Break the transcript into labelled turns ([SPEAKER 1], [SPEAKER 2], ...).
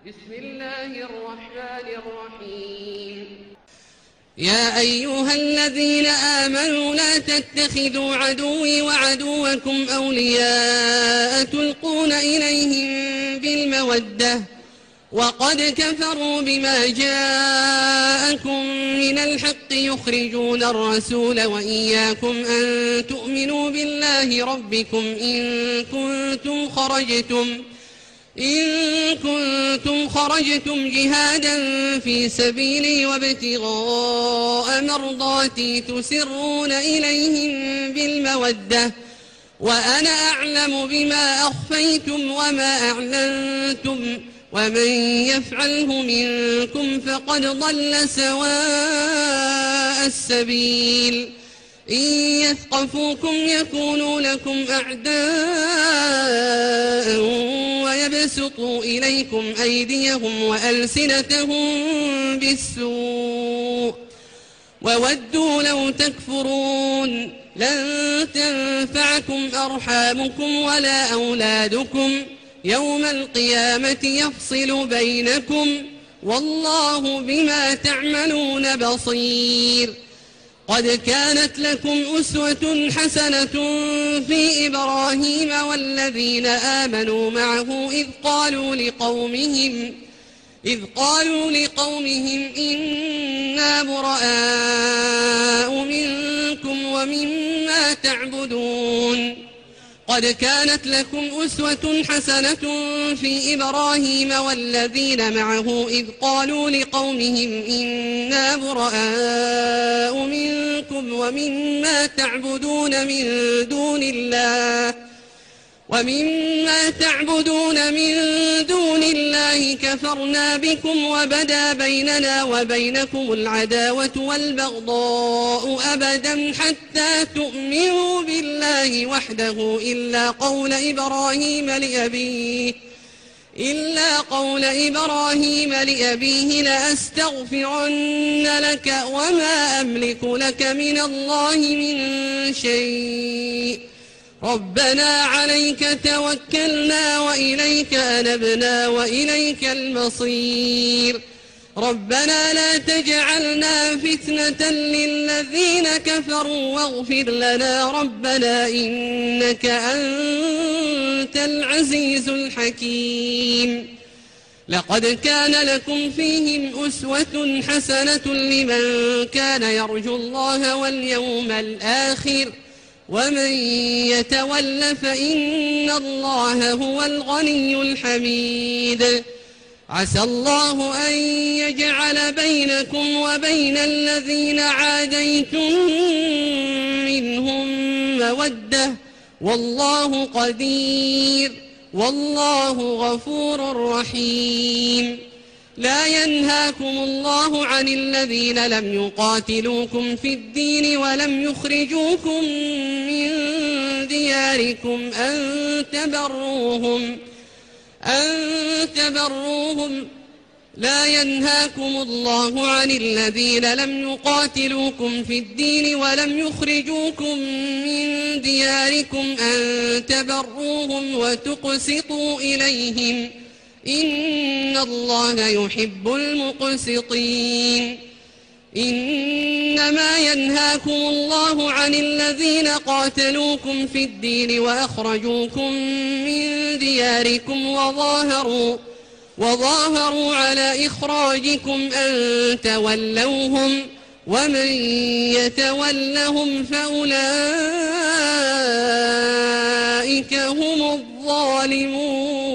[SPEAKER 1] بسم الله الرحمن الرحيم.
[SPEAKER 2] يا أيها الذين آمنوا لا تتخذوا عدوي وعدوكم أولياء تلقون إليهم بالمودة وقد كفروا بما جاءكم من الحق يخرجون الرسول وإياكم أن تؤمنوا بالله ربكم إن كنتم خرجتم جهادا في سبيلي وابتغاء مرضاتي تسرون إليهم بالمودة وأنا أعلم بما أخفيتم وما أعلنتم ومن يفعله منكم فقد ضل سواء السبيل إن يثقفوكم يكونوا لكم أعداء ويبسطوا إليكم أيديهم وألسنتهم بالسوء وودوا لو تكفرون لن تنفعكم أرحامكم ولا أولادكم يوم القيامة يفصل بينكم والله بما تعملون بصير. قد كانت لكم أسوة حسنة في إبراهيم والذين آمنوا معه إذ قالوا لقومهم إنا براء منكم ومما تعبدون. قد كانت لكم أسوة حسنة في إبراهيم والذين معه إذ قالوا لقومهم إنا براء منكم ومما تعبدون من دون الله كفرنا بكم وبدا بيننا وبينكم العداوة والبغضاء أبدا حتى تؤمنوا بالله وحده إلا قول إبراهيم لأبيه لأستغفرن لك وما أملك لك من الله من شيء ربنا عليك توكلنا وإليك أنبنا وإليك المصير ربنا لا تجعلنا فتنة للذين كفروا واغفر لنا ربنا إنك أنت العزيز الحكيم. لقد كان لكم فيهم أسوة حسنة لمن كان يرجو الله واليوم الآخر ومن يتول فإن الله هو الغني الحميد. عسى الله أن يجعل بينكم وبين الذين عاديتم منهم مودة والله قدير والله غفور رحيم. لا ينهاكم الله عن الذين لم يقاتلوكم في الدين ولم يخرجوكم من دياركم أن تبروهم لا ينهاكم الله عن الذين لم يقاتلوكم في الدين ولم يخرجوكم من دياركم أن تبروهم وتقسطوا إليهم إن الله يحب المقسطين. إنما ينهاكم الله عن الذين قاتلوكم في الدين وأخرجوكم من دياركم وظاهروا على إخراجكم أن تولوهم ومن يتولهم فأولئك هم الظالمون.